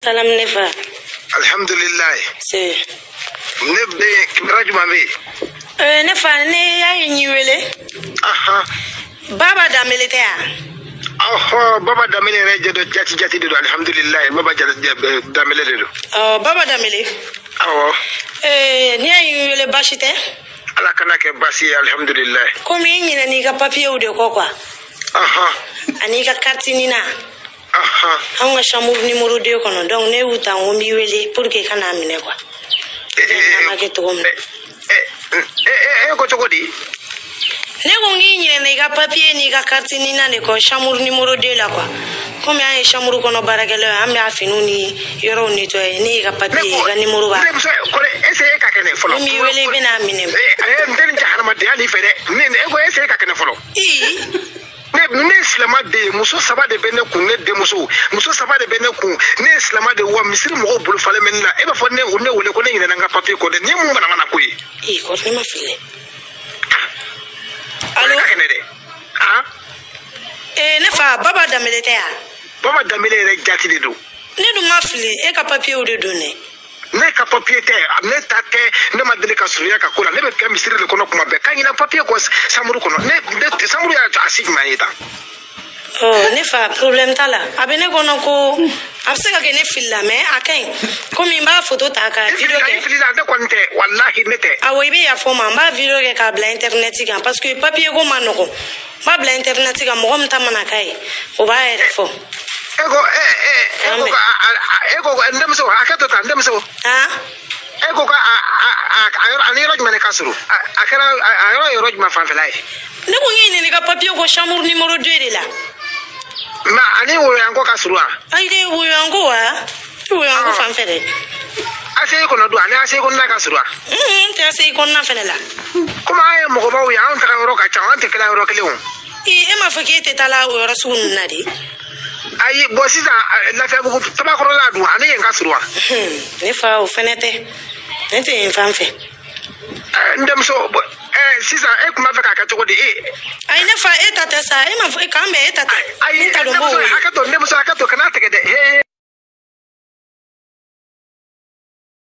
salam nefa. Alhamdulillah. C'est. Ne be rajuma be. Nefa ne ya nyiwele. Aha. Baba Damele te ya. Oh, Baba Damele reje do jati do alhamdulillah. Baba Damele do. Oh, Baba Damele. Oh. Ne ya nyiwele bashite. Ala kana ke basi alhamdulillah. Komi nyina ni ka papier de ko kwa. Aha. Ani ka carte ni na. Aha. An ga chambre numéro 2 kono donc ne wuta on mi wele pour que kana mine kwa. Ma ke to mo. Ko chokodi. Ne ko ngi nyina ni ka papier ni ka carte ni na ne ko chambre numéro 2 la kwa. Comme ay chambre kono barakelo am ya finu ni yoro ni to ni ka papier ga numéro ba. Ko essayer ka kene folo. Mi wele bina mine. Ndeni jahanama de ali fere. Ne ko essayer ka kene folo. Ne islama de muso saba de bene kun ne de muso saba de bene kun ne islama de wa misiri mo bulu fale menna e ba fo ne wole ko ne nyina nga papier ko de ni mu bana mana ko yi ko ni ma file allo ha ne fa Baba Damele te ya Baba Damele re jati de do ne du ma file e ka papier o de donner ne ka papier te ne ta te ne ma dele ka suriya ka kula ne be ka misiri le kono kuma be kan ina papier ko samuru kono ne samuru ya asif ma yita oh ne fa problème ta la abene kono ko abse ka ke ne filla mais akai comme ba photo ta ka video ke filla de konte wallahi nete awo ibe ya fo ma ba video ke ka bla internet ka parce que papier ko manoko ba bla internet ka mo mta mana kai o ba ere fo ego ndemso akato ta ndemso ego ka ani roj mane kasuru akara ayo roj ma fanfelai ne ko ngini ni ka papier ko chambre numéro 2 de la ma ani wo yango kasuru ai de wo yango fanfele ase ko no do ani ase ko na kasuru te ase ko na fele la kuma ay mo ko ba wo yan ta ro ka cha an te kala ro kele won e ma fa ke te tala wo rasul na di ayi bo sisa la fe bu taba ko la du ani en kasuru ne fa o fenete nete en fanfe ndem so sisa e kuma fe ka choko de ai ne fa e tata sa e ma fa ka me e tata ai ndem so akato kana te de